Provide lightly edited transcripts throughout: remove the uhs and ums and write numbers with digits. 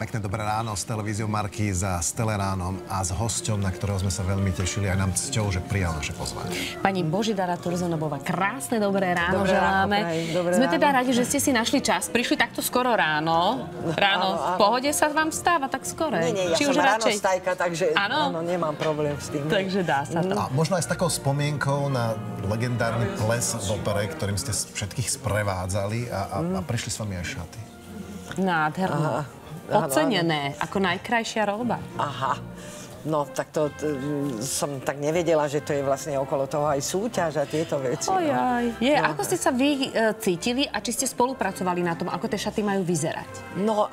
Pekné dobré ráno s televíziou Markíza, s Teleránom a s hosťom, na ktorého sme sa veľmi tešili, aj nám cťou, že prijal naše pozvanie. Pani Božidara Turzonovová, krásne dobré ráno želáme. Sme teda radi, že ste si našli čas. Prišli takto skoro ráno. Ráno v pohode sa vám stáva tak skoro? Nie, ja som ráno stajka, takže áno, nemám problém s tým. Takže dá sa to. A možno aj s takou spomienkou na legendárny ples v opere, ktorým ste všetkých sprevádzali a prišli s vami aj šaty. Nádherné. Ocenené ako najkrajšia roľba. Aha. No, tak to som tak nevedela, že to je vlastne okolo toho aj súťaž a tieto veci. Ojaj. Ako ste sa vy cítili a či ste spolupracovali na tom, ako tie šaty majú vyzerať? No,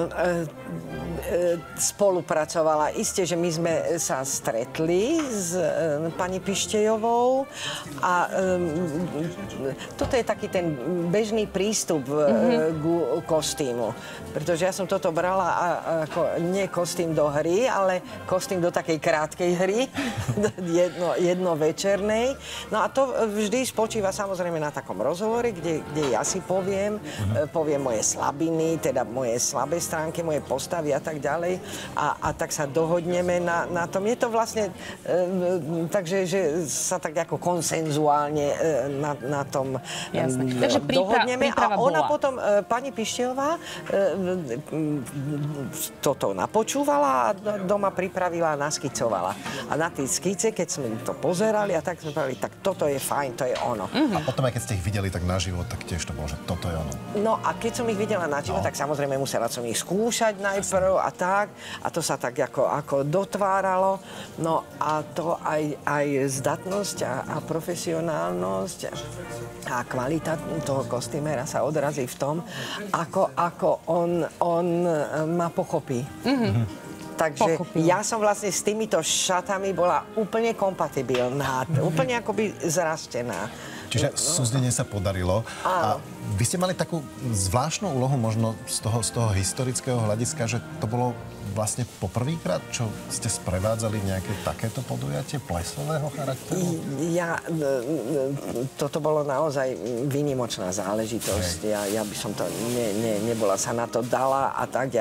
spolupracovala. Isté, že my sme sa stretli s pani Pištejovou a toto je taký ten bežný prístup k kostýmu. Pretože ja som toto brala ako nie kostým do hry, ale kostým do takej krátkej hry, jednovečernej. No a to vždy spočíva samozrejme na takom rozhovore, kde ja si poviem moje slabiny, teda moje slabé stránky, moje postavy a tak ďalej. A tak sa dohodneme na tom. Je to vlastne takže, že sa tak ako konsenzuálne na tom dohodneme. A ona potom, pani Pištejová, toto napočúvala a doma pripravila, naskicovala. A na tej skice, keď sme to pozerali a tak sme povedali, tak toto je fajn, to je ono. A potom aj keď ste ich videli tak naživo, tak tiež to bolo, že toto je ono. No a keď som ich videla naživo, tak samozrejme musela som ich skúšať najprv a tak. A to sa tak ako dotváralo. No a to aj zdatnosť a profesionálnosť a kvalita toho kostýmera sa odrazí v tom, ako on ma pochopí. Takže ja som vlastne s týmito šatami bola úplne kompatibilná, úplne akoby zrastená. Čiže súzdenie sa podarilo. A vy ste mali takú zvláštnu úlohu možno z toho historického hľadiska, že to bolo vlastne poprvýkrát, čo ste sprevádzali nejaké takéto podujatie plesového charakteru? Toto bolo naozaj výnimočná záležitosť. Ja by som to nebola sa na to dala a tak.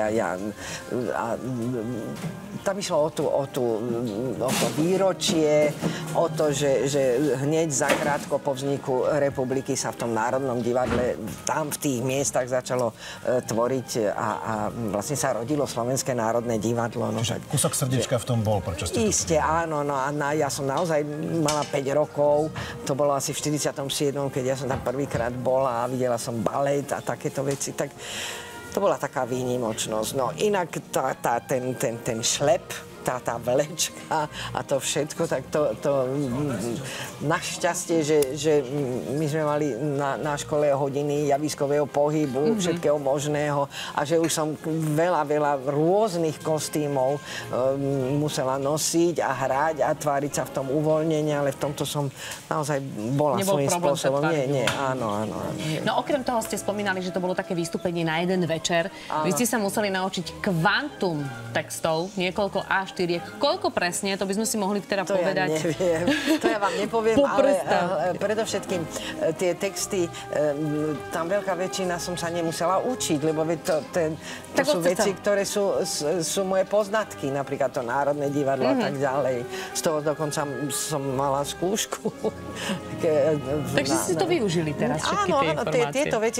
Tam išlo o to výročie, o to, že hneď zakrátko po vzniku republiky sa v tom Národnom divadle, tam v tých miestach začalo tvoriť a vlastne sa rodilo Slovenské národné divadlo. No, čiže kúsok srdiečka v tom bol, prečo ste to Isté, áno. No a ja som naozaj mala 5 rokov. To bolo asi v 47., keď ja som tam prvýkrát bola a videla som balet a takéto veci. Tak to bola taká výnimočnosť. No inak ten šlep, tá vlečka a to všetko, tak to našťastie, že my sme mali na škole hodiny javiskového pohybu, všetkého možného a že už som veľa rôznych kostýmov musela nosiť a hrať a tváriť sa v tom uvoľnení, ale v tomto som naozaj bola svojím spôsobom. Nie, áno. No okrem toho ste spomínali, že to bolo také vystúpenie na jeden večer. Vy ste sa museli naučiť kvantum textov, niekoľko až koľko presne, to by sme si mohli teda povedať. To ja neviem, to ja vám nepoviem, ale predovšetkým tie texty, tam veľká väčšina som sa nemusela učiť, lebo to sú veci, ktoré sú moje poznatky, napríklad to Národné divadlo a tak ďalej. Z toho dokonca som mala skúšku. Takže si to využili teraz, všetky tie informácie. Áno, tieto veci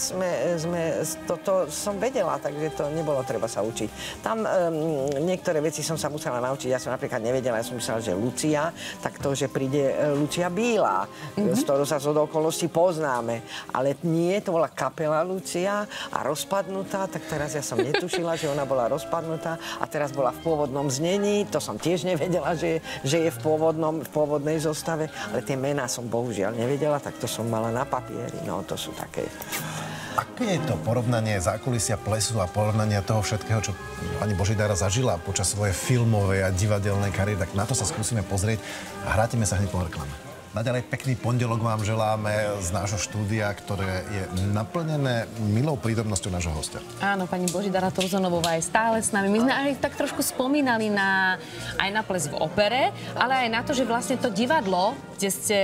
toto som vedela, takže to nebolo treba sa učiť. Tam niektoré veci som sa musela naučiť. Ja som napríklad nevedela, ja som myslela, že Lucia, tak to, že príde Lucia Bílá, z ktorou sa z okolností poznáme. Ale nie, to bola kapela Lucia a rozpadnutá, tak teraz ja som netušila, že ona bola rozpadnutá a teraz bola v pôvodnom znení. To som tiež nevedela, že je v pôvodnej zostave, ale tie mená som bohužiaľ nevedela, tak to som mala na papieri. No, to sú také. Aké je to porovnanie zákulisia plesu a porovnanie toho všetkého, čo pani Božidara zažila počas svojej filmovej a divadelnej kariéry, tak na to sa skúsime pozrieť a vrátime sa hneď po reklame. Naďalej pekný pondelok vám želáme z nášho štúdia, ktoré je naplnené milou prítomnosťou nášho hostia. Áno, pani Božidara Turzonovová je stále s nami. My sme aj tak trošku spomínali aj na ples v opere, ale aj na to, že vlastne to divadlo, kde ste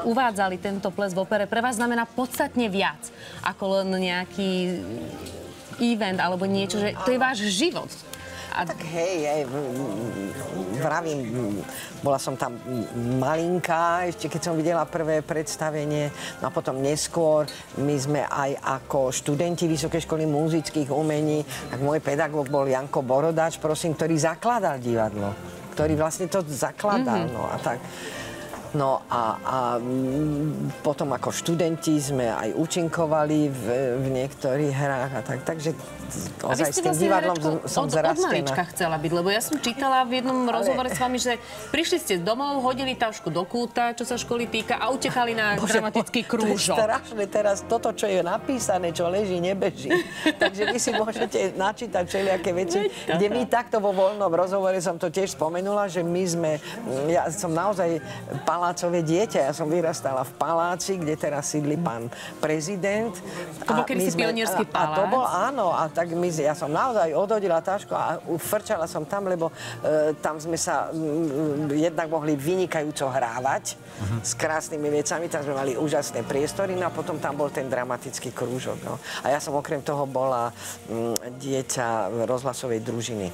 uvádzali tento ples v opere, pre vás znamená podstatne viac ako len nejaký event alebo niečo, že to je váš život. A... Tak hej, vravím, bola som tam malinká, ešte keď som videla prvé predstavenie, no a potom neskôr, my sme aj ako študenti Vysokej školy múzických umení, tak môj pedagóg bol Janko Borodáč, prosím, ktorý zakladal divadlo, ktorý vlastne to zakladal, no a tak. No a potom ako študenti sme aj účinkovali v niektorých hrách a tak, takže ozaj s tým divadlom som zarastená. Od malička chcela byť, lebo ja som čítala v jednom rozhovore s vami, že prišli ste domov, hodili tašku do kúta, čo sa školy týka, a utekali na dramatický krúžok. To je strašné teraz, toto, čo je napísané, čo leží, nebeží. Takže vy si môžete načítať všelijaké veci, kde my takto vo voľnom rozhovore som to tiež spomenula, že my sme, ja som naozaj palácové dieťa. Ja som vyrastala v paláci, kde teraz sídli pán prezident. To bol kedysi pionierský palác. A to bol, áno. A tak ja som naozaj odhodila tašku a frčala som tam, lebo tam sme sa jednak mohli vynikajúco hrávať s krásnymi vecami. Tam sme mali úžasné priestory, no a potom tam bol ten dramatický krúžok. No. A ja som okrem toho bola dieťa rozhlasovej družiny.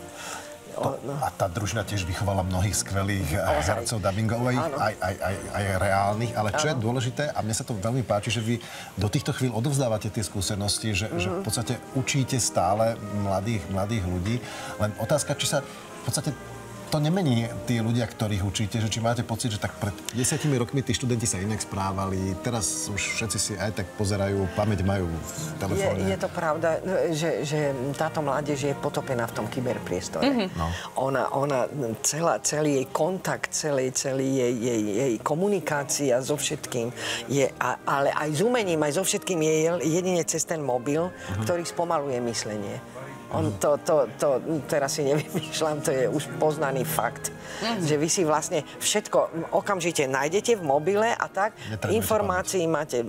A tá družina tiež vychovala mnohých skvelých hercov dubbingových, aj reálnych, ale čo je dôležité, a mne sa to veľmi páči, že vy do týchto chvíľ odovzdávate tie skúsenosti, že v podstate učíte stále mladých ľudí, len otázka, či sa v podstate to nemení tí ľudia, ktorých učíte, že či máte pocit, že tak pred 10 rokmi tí študenti sa inak správali, teraz už všetci si aj tak pozerajú, pamäť majú v telefóne. Je to pravda, že táto mládež je potopená v tom kyberpriestore. No. Ona celý jej kontakt, celý jej komunikácia so všetkým je, ale aj s umením, aj so všetkým je jedine cez ten mobil, ktorý spomaluje myslenie. To teraz si nevymýšľam, to je už poznaný fakt. Že vy si vlastne všetko okamžite nájdete v mobile a tak. Informácií máte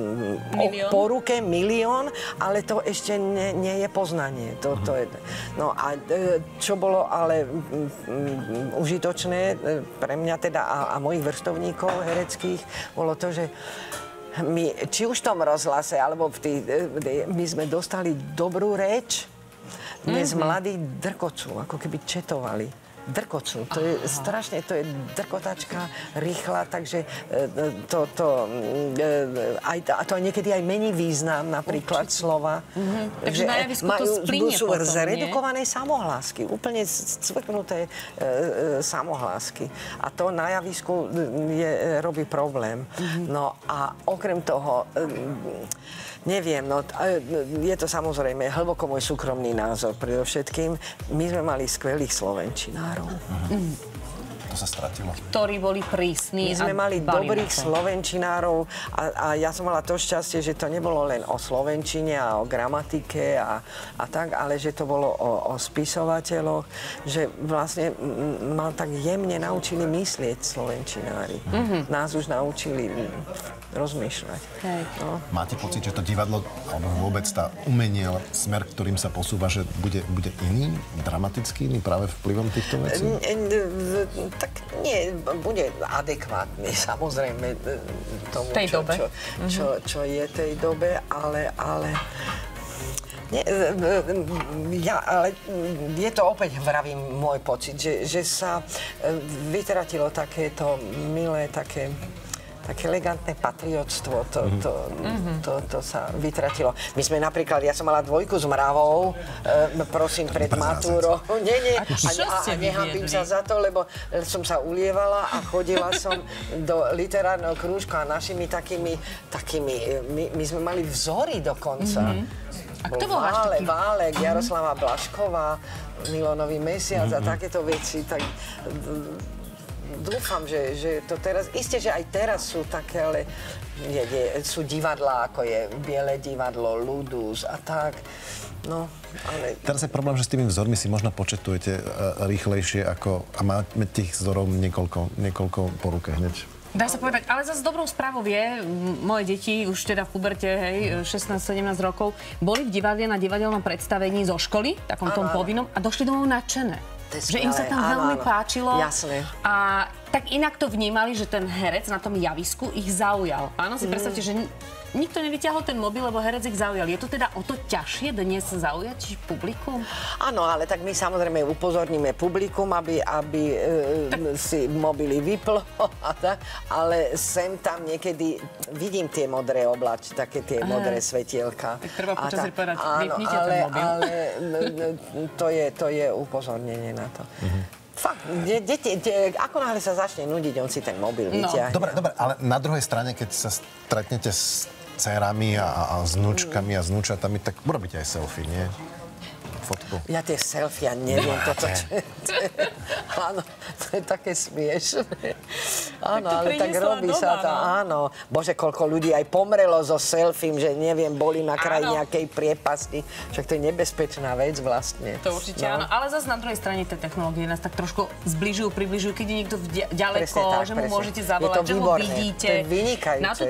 po ruke milión, ale to ešte nie je poznanie. No a čo bolo ale užitočné pre mňa teda a mojich vrstovníkov hereckých, bolo to, že my, či už v tom rozhlase, alebo my sme dostali dobrú reč. Dnes mladí drkocú, ako keby četovali. Drkocú. To je strašne, to je drkotačka, rýchla, takže a to niekedy aj mení význam, napríklad slova. Takže na javisku to splynie sú potom, zredukované samohlásky, úplne cvrknuté samohlásky. A to na javisku robí problém. No a okrem toho, neviem, no je to samozrejme hlboko môj súkromný názor predovšetkým. My sme mali skvelých slovenčinárov. To sa stratilo. Ktorí boli prísni. My sme mali dobrých slovenčinárov a ja som mala to šťastie, že to nebolo len o slovenčine a o gramatike a tak, ale že to bolo o spisovateľoch, že vlastne ma tak jemne naučili myslieť slovenčinári. Nás už naučili rozmýšľať. No. Máte pocit, že to divadlo, alebo vôbec tá umenie, smer, ktorým sa posúva, že bude iný, dramatický, iný práve vplyvom týchto vecí? Tak nie, bude adekvátny, samozrejme, tomu, čo je tej dobe, ale je to opäť, vravím, môj pocit, že sa vytratilo takéto milé, také elegantné patriotstvo, to sa vytratilo. My sme napríklad, ja som mala 2 s Mravou, prosím, pred matúrou. Nie, a nehambím sa za to, lebo som sa ulievala a chodila som do literárneho krúžka a našimi takými, my sme mali vzory dokonca. A kto bol váš taký? Válek, Jaroslava Blašková, Milonový mesiac a takéto veci, tak dúfam, že to teraz, isté, že aj teraz sú také, ale sú divadlá, ako je Biele divadlo, Ludus a tak. No, ale... Teraz je problém, že s tými vzormi si možno početujete rýchlejšie a máme tých vzorov niekoľko po ruke hneď. Dá sa povedať, ale zase dobrou správou je, moje deti už teda v puberte, 16-17 rokov, boli v divadle na divadelnom predstavení zo školy, takom tom povinnom, a došli domov nadšené. Že im sa tam veľmi páčilo. Jasné. A tak inak to vnímali, že ten herec na tom javisku ich zaujal. Áno, si predstavte, že nikto nevyťahol ten mobil, lebo herec ich zaujal. Je to teda o to ťažšie dnes zaujať publikum? Áno, ale tak my samozrejme upozorníme publikum, aby si mobily vyplo, ale sem tam niekedy vidím tie modré také tie modré svetielka. Tak treba počas povedať, vypnite ten mobil. Ale to je upozornenie na to. Fakt, deti, ako náhle sa začne nudiť, on si ten mobil vyťahne. Dobre, ale na druhej strane, keď sa stretnete s dcerami a s vnúčkami a s vnúčatami, tak urobíte aj selfie, nie? Fotku. Ja tie selfie, neviem toto. Áno, to je také smiešné. Áno, ale tak robí sa to, áno. Bože, koľko ľudí aj pomrelo so selfiem, že neviem, boli na kraji nejakej priepasti. Však to je nebezpečná vec vlastne. To určite áno, ale zase na druhej strane tie technológie nás tak trošku zbližujú, približujú, keď je niekto ďaleko, že mu môžete zavolať, že ho vidíte. To je vynikajúce.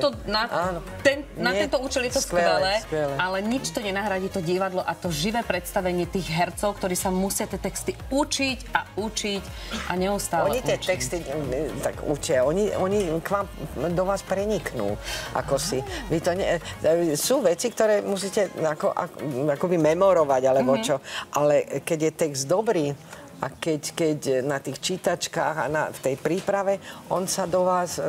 Na tento účel je to skvelé, ale nič to nenahradí to divadlo a to živé predstavenie tých hercov, ktorí sa musia tie texty učiť a neustále Oni tie texty tak učia, oni k vám, do vás preniknú, ako si. Vy to sú veci, ktoré musíte akoby memorovať, alebo čo, ale keď je text dobrý, a keď na tých čítačkách a v tej príprave, on sa do vás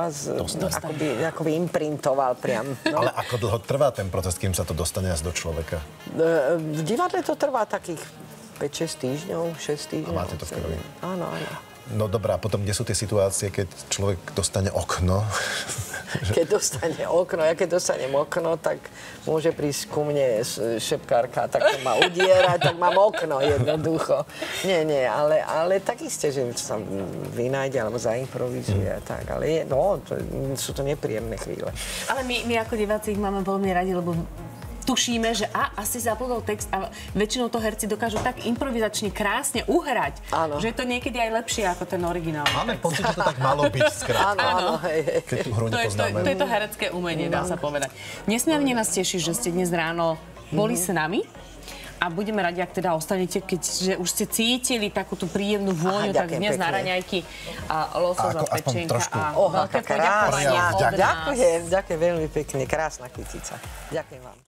akoby imprintoval priam. No. Ale ako dlho trvá ten proces, kým sa to dostane až do človeka? V divadle to trvá takých 5-6 týždňov, 6 týždňov. A máte to v krvi? Áno. No dobrá, potom kde sú tie situácie, keď človek dostane okno? Keď dostane okno, ja keď dostanem okno, tak môže prísť ku mne šepkárka, tak to má udierať, tak mám okno jednoducho. Nie, ale tak isté, že sa vynájde alebo zaimprovizuje, tak, ale sú to nepríjemné chvíle. Ale my ako diváci ich máme veľmi radi, lebo tušíme, že asi zabudol text a väčšinou to herci dokážu tak improvizačne krásne uhrať, že je to niekedy aj lepšie ako ten originál. Máme pocit, že to tak malo byť skrátka. Áno. Keď tú hru nepoznáme. To je to herecké umenie, dá sa povedať. Nesmierne nás teší, že ste dnes ráno boli s nami. A budeme radi, ak teda ostanete, keďže už ste cítili takú tú príjemnú vôňu, tak dnes na raňajky a lososa, pečenka a veľké poďakovania od nás. Ďakujem veľmi pekne, krásna kytica. Ďakujem vám.